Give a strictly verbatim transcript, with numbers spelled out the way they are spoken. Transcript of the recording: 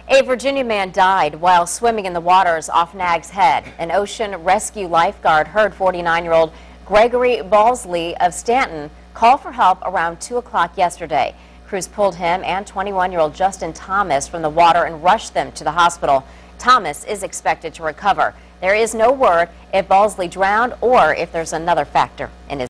A Virginia man died while swimming in the waters off Nags Head. An ocean rescue lifeguard heard forty-nine-year-old Gregory Balsley of Stanton call for help around two o'clock yesterday. Crews pulled him and twenty-one-year-old Justin Thomas from the water and rushed them to the hospital. Thomas is expected to recover. There is no word if Balsley drowned or if there's another factor in his